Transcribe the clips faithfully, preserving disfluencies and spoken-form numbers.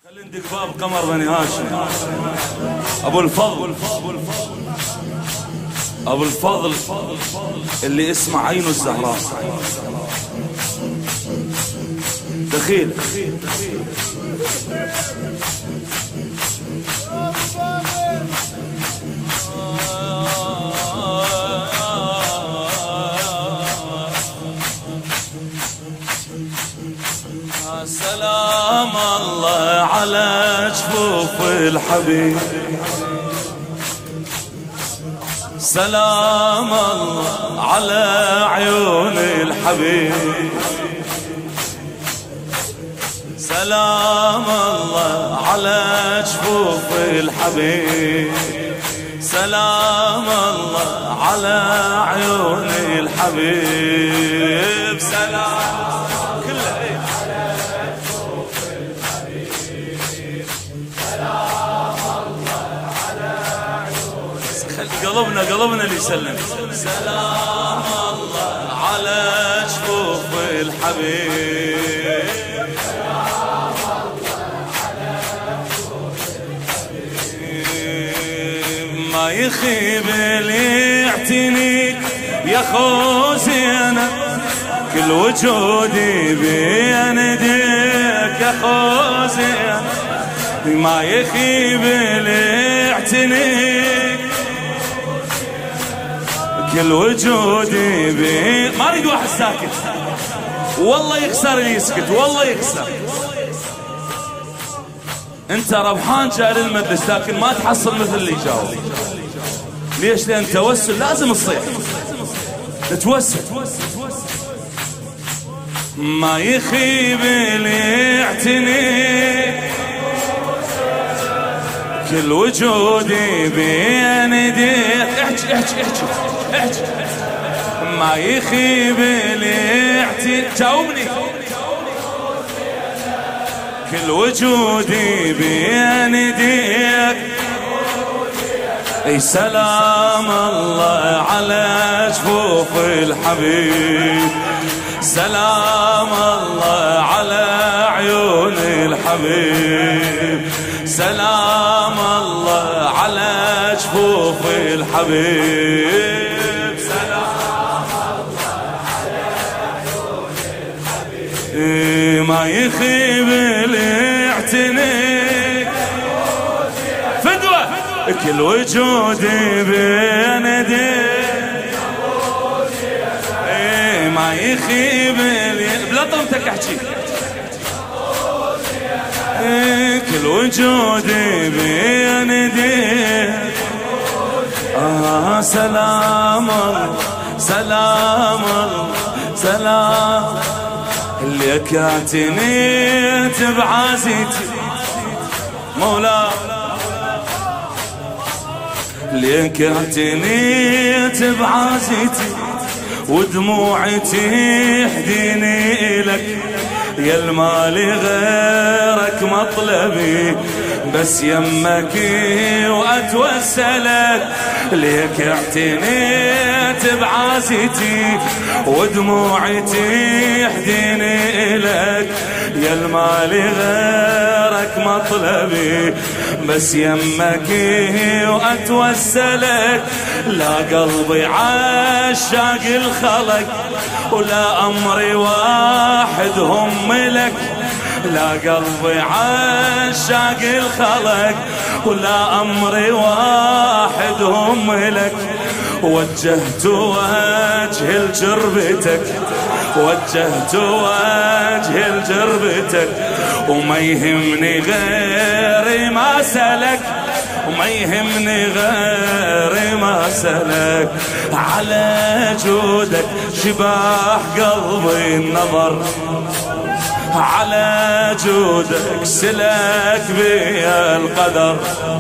خلي عندك باب قمر بني هاشم ابو الفضل ابو الفضل اللي اسمه عين الزهراء دخيل سلام الله على جفوف الحبيب سلام الله على عيون الحبيب سلام الله على جفوف الحبيب سلام الله على عيون الحبيب سلام قلبنا قلبنا اللي يسلم سلام الله على جفوف الحبيب سلام الله على جفوف الحبيب ما يخيب اللي يعتنيك يا خو زينب كل وجودي بين يديك يا خو زينب ما يخيب اللي يعتنيك كل وجودي بي ما اريد واحد ساكت والله يخسر اللي يسكت والله يخسر. انت ربحان جاي للمجلس لكن ما تحصل مثل اللي جاوب. ليش؟ لان توسل لازم تصيح تتوسل. ما يخيب اللي يعتني كل وجودي بين يديك. احكي احكي احكي احكي ما يخيب اللي يعتني. جاوبني. كل وجودي بين يديك. اي سلام الله على جفوف الحبيب. سلام الله على عيون الحبيب. سلام الله على جفوف الحبيب. سلام الله على عيون الحبيب. ما يخيب اللي يعتنيك فدوة كل وجودي بين يديك. ما يخيب اللي بلا طمتك احكي. كل وجودي بين يديك. آه سلام سلام سلام اللي كاتنيت بعزيتي مولا. اللي كاتنيت بعزيتي ودموعي تحديني لك. يا المالي غيرك مطلبي بس يمك واتوسلك. ليك اعتنيت بعازتي ودموعي تحديني لك. يا المالي غيرك مطلبي بس يمك واتوسلك. لا قلبي عاشق الخلق ولا امري واحد هم لك. لا قلبي عاشق الخلق ولا امري واحد هم لك. وجهت وجهي لجربتك. وجهت وجهي لجربتك وما يهمني غيري ما سلك. وما يهمني غيري ما سلك. على جودك شباح قلبي النظر. على جودك سلك بيا القدر.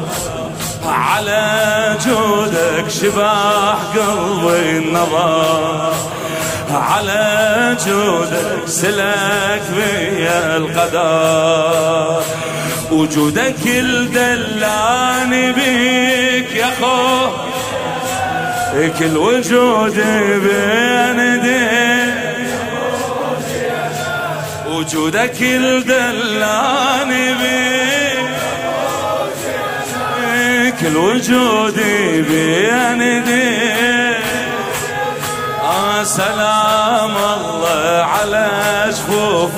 على جودك شباح قلبي النظر. على جودك سلك بيا القدر. وجودك الدلاني بيك يا خو. كل وجودي بين يديك. وجودك الدلاني بيك. كل وجودي بينديك. آه سلام الله على جفوف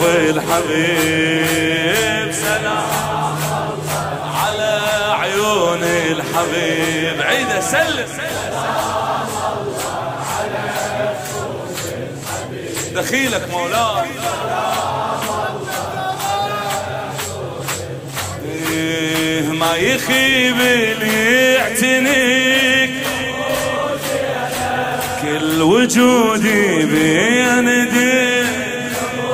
الحبيب، سلام الله على عيون الحبيب. عيده سلم. سلام الله على جفوف الحبيب. دخيلك مولاي. ما يخيب اللي يعتنيك، كل وجودي بينديك.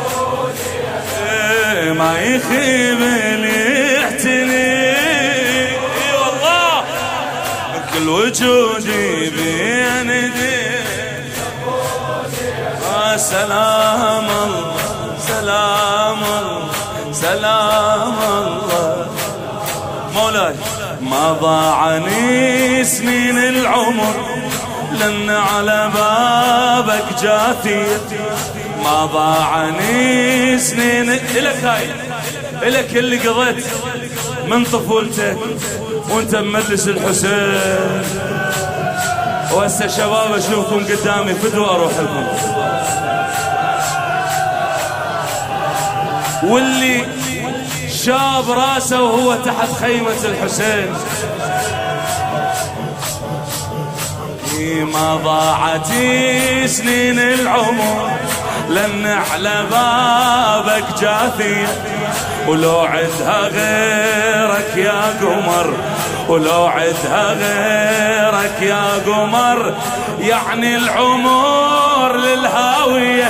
ما يخيب اللي يعتنيك، اي والله كل وجودي بينديك. آه سلام الله سلام الله سلام الله مولاي. ما ضاعني سنين العمر لن على بابك جاثي. ما ضاعني سنين إلك، هاي إلك اللي قضيت من طفولتك وانت بمجلس الحسين، وهسه شباب اشوفكم قدامي فدوا اروح لكم. واللي شاب راسه وهو تحت خيمة الحسين. ما ضاعت سنين العمر لن على بابك جاثية، ولو عدها غيرك يا قمر، ولو عدها غيرك يا قمر، يعني العمر للهاوية.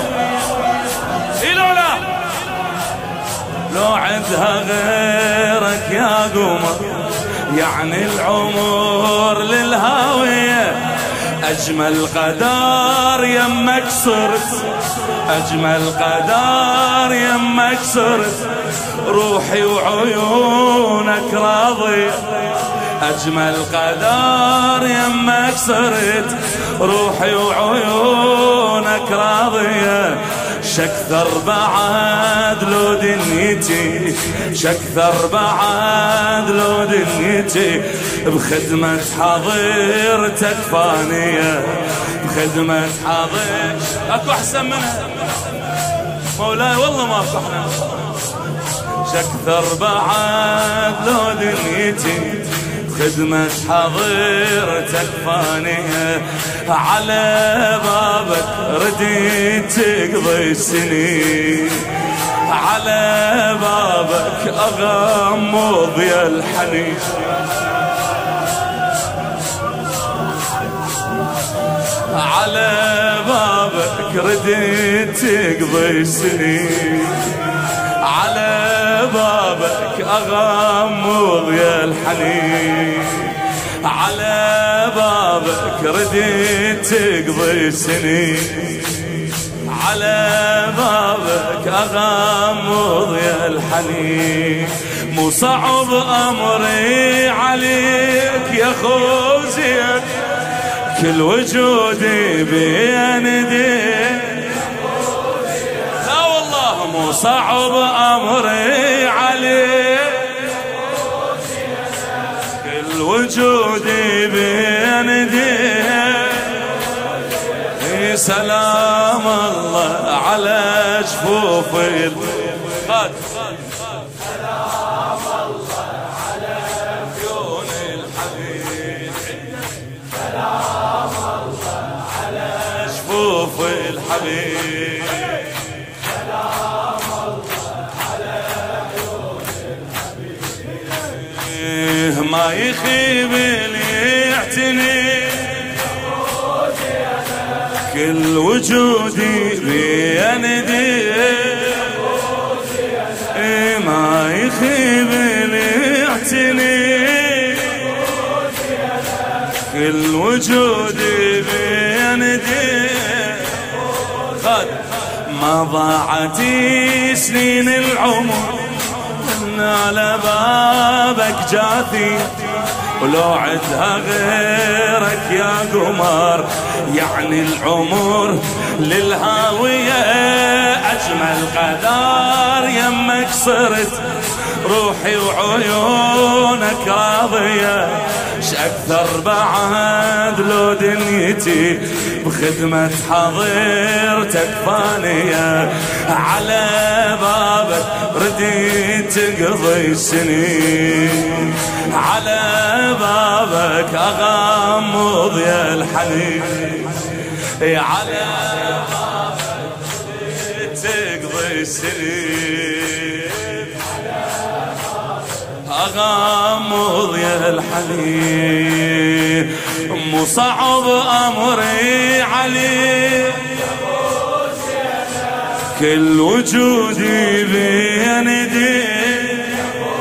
لو عدها غيرك يا قمر، يعني العمر للهاوية. أجمل قدر يمك صرت، أجمل قدر يمك صرت، روحي وعيونك راضية. أجمل قدر يمك صرت، روحي وعيونك راضية. شكثر بعد لو دنيتي، شكثر بعد لو دنيتي، بخدمة حضرتك فانية، بخدمة حضرتك. اكو احسن منها مولاي والله ما اكو احنا. شكثر بعد لو دنيتي، خدمة حضرتك فانية، على بابك رديت تقضي السنين، على بابك أغمض يا الحنين. على بابك رديت تقضي السنين، على بابك أغمض يا الحنين. على بابك رديت تقضي السنين، على بابك أغمض يا الحنين. مو صعب أمري عليك يا خوزيك، كل وجودي بين يديك. لا والله مو صعب أمري عليك، كل وجودي بين يديك. سلام الله على جفوف الخد، سلام الله على عيون الحبيب، سلام الله على جفوف الحبيب، سلام الله على عيون الحبيب. ما يخيب اللي يعتني، كل وجودي بينديك. ما يخيب اللي يعتني، كل وجودي بينديك. خد ما ضاعت سنين العمر على بابك جاثي، ولو عدها غيرك يا قمر، يعني العمر للهاوية. أجمل قدر يمك صرت، روحي وعيونك راضية، شأكثر بعد لو دنيتي بخدمة حضرتك فانية، على بابك رديت تقضي السنين، على بابك أغمض يا الحنين، على بابك رديت تقضي السنين، أغمض يا الحنين. مو صعب أمري عليك، كل وجودي بين يديك،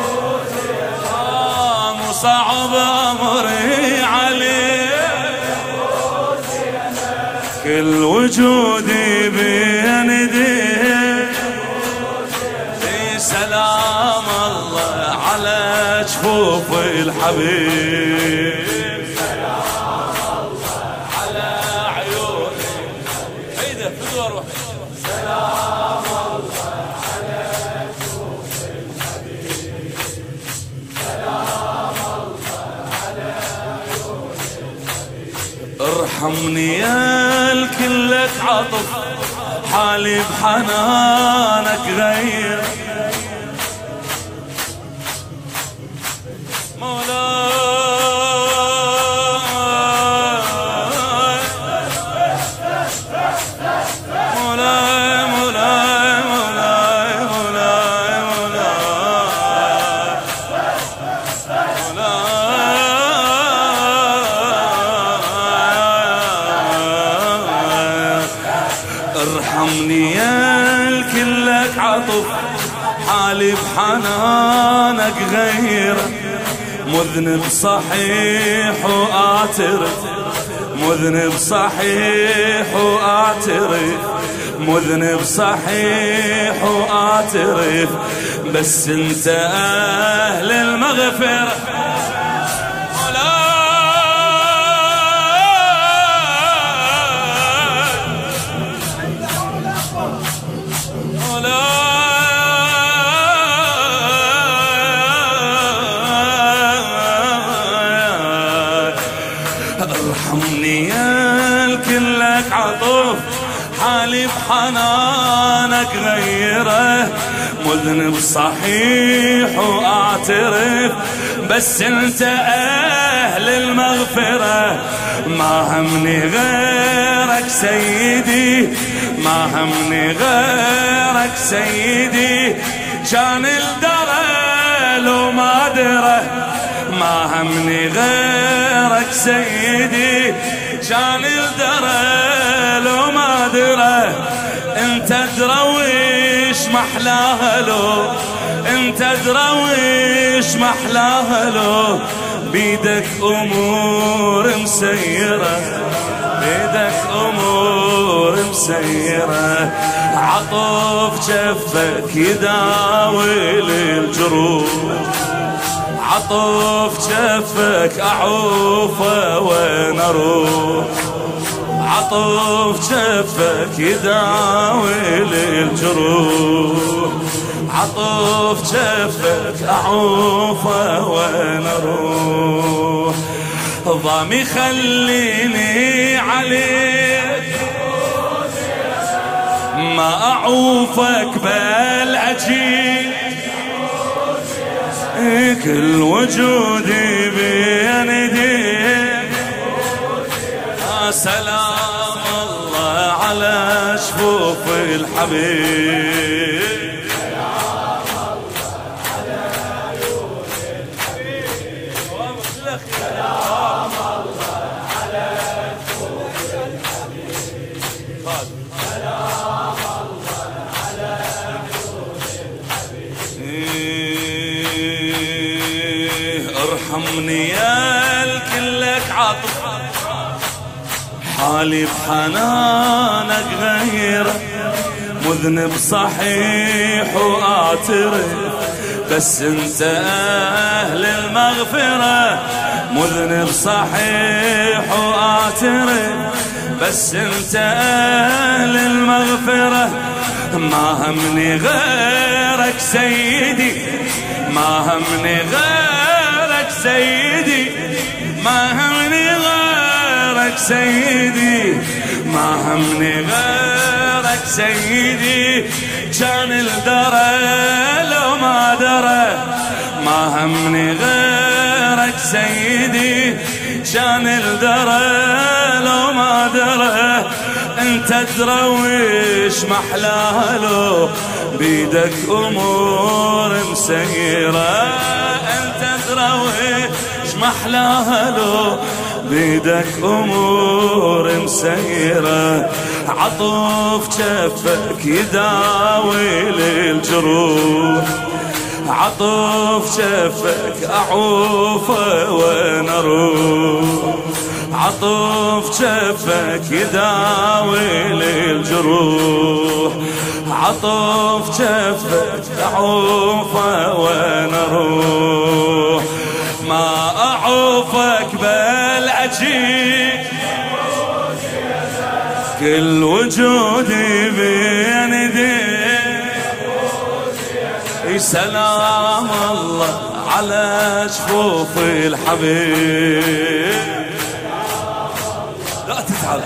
مو صعب أمري عليك، كل وجودي بين يديك. سلام الله على جفوف الحبيب، سلام الله على عيون الحبيب، سلام الله على جفوف الحبيب، سلام الله على عيون الحبيب. ارحمني يا الكلك عطف، حالي بحنانك غير ارحمني يا الكلك عطف، حالي بحنانك غير، مذنب صحيح وآترف، مذنب صحيح وآترف، مذنب صحيح وآترف، بس انت أهل المغفرة. ارحمني يا الكلك عطف، حالي بحنانك غيره، مذنب صحيح واعترف، بس انت اهل المغفرة. ما همني غيرك سيدي، ما همني غيرك سيدي، كان الدرى لو ما دره، ما همني غيرك سيدي، كان الدرى لو ما دره. انت درويش محلاها له، انت درويش محلاها له، بيدك امور مسيرة، بيدك امور مسيرة، عطف جفك يداوي الجروح، عطف جفك أعوفه وين أروح، عطف جفك يداوي الجروح، عطف جفك أعوفه وين أروح. ضامي خليني عليك، ما أعوفك بل أجيك، كل وجودي بين يديك. سلام الله على جفوف الحبيب، سلام الله على عيون الحبيب، سلام الله على جفوف الحبيب، سلام الله على عيون الحبيب. ارحمني يا الكلك عطف، حالي بحنانك غير، مذنب صحيح واعترف، بس انت اهل المغفرة. مذنب صحيح واعترف، بس انت اهل المغفرة. ما همني غيرك سيدي، ما همني غيرك سيدي، ما همني غيرك سيدي، ما همني غيرك سيدي. كان الدرى لو ما درى، ما همني غيرك سيدي. كان الدرى لو ما درى. انت ترويش محلاها لو بيدك امور مسيرة. انت ترويش محلاها لو بيدك امور مسيرة. عطوف جفك يداوي للجروح، عطوف جفك اعوفه وين اروح. عطوف جفك يداوي للجروح، عطوف جفك اعوفه وين اروح. ما اعوفك بالعجيب، كل وجودي بين يديك. سلام الله على جفوف الحبيب. لا تتعب،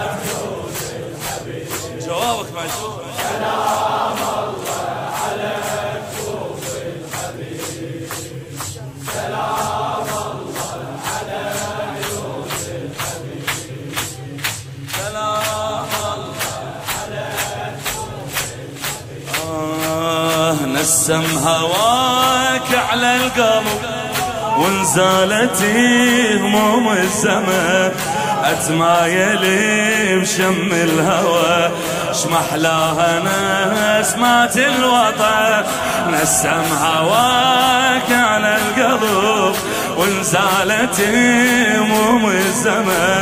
جوابك معجوب. سلام الله على جفوف الحبيب، سلام الله على عيون الحبيب، سلام الله على جفوف الحبيب. آه نسم هواك على القلب ونزالت هموم الزمن. اتمايلي بشم الهوى شمحلاها نسمات الوطن. نسم هواك على القلب ونزالت هموم الزمن.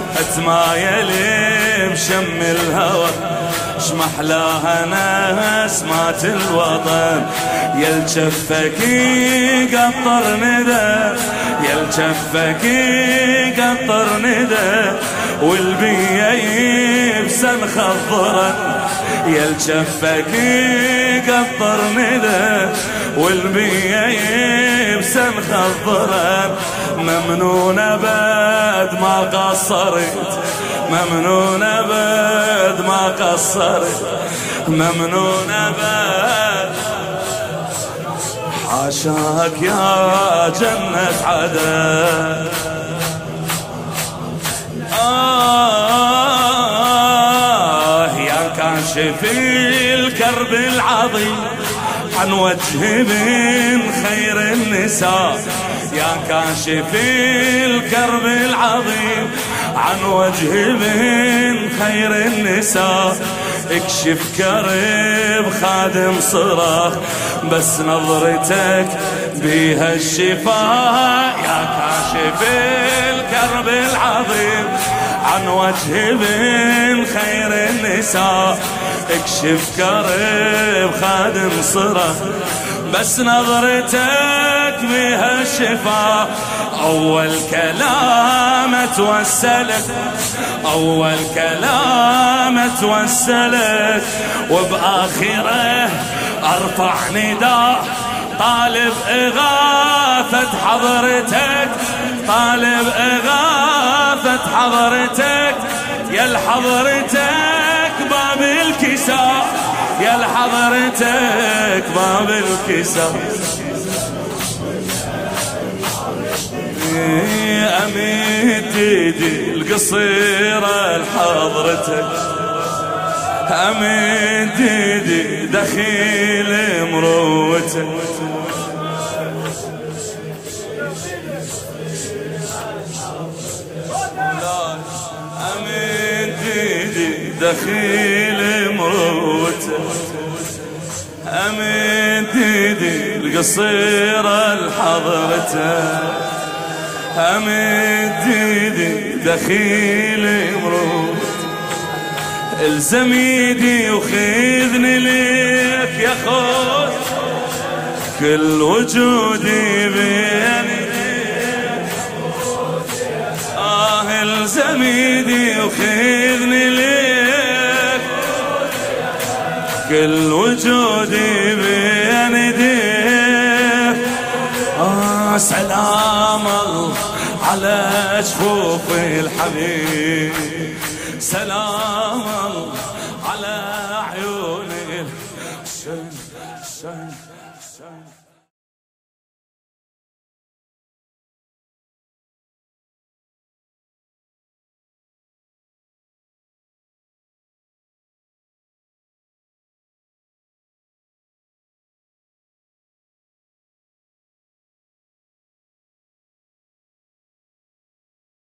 اتمايلي بشم الهوى شمحلاها نسمات الوطن. يلجفك يقطر ندى، يلجفك يقطر ندى والبيا يبسم خضرا. يلجفك يقطر ندى والبيا يبسم خضرا. ممنون ابد ما قصرت، ممنون ابد ما قصرت، ممنون ابد. حاشاك يا جنة عدن. آه يا كاشف الكرب العظيم عن وجه من خير النساء. يا كاشف الكرب العظيم عن وجه من خير النساء. اكشف كرب خادم صراخ بس نظرتك بيها الشفاء. يا كاشف الكرب العظيم عن وجه من خير النساء. اكشف كرب خادم صراخ بس نظرتك بها الشفاء. أول كلام توسلت، أول كلام توسلت وبآخره أرفع نداء طالب إغاثة حضرتك، طالب إغاثة حضرتك. يا لحضرتك باب الكساء، يا لحضرتك باب الكساء. أمد ايدي القصيرة لحضرتك، أمد ايدي دخيل مروتك. أمد ايدي دخيل مروتك، أمد ايدي القصيرة لحضرتك، أمد ايدي دخيل مروت. الزم ايدي وخذني ليك يا خوي، كل وجودي بين ايديك. آه الزم ايدي وخذني ليك، كل وجودي بين ايديك. سلام الله على جفوف الحبيب، سلام الله على عيون الشن شن شن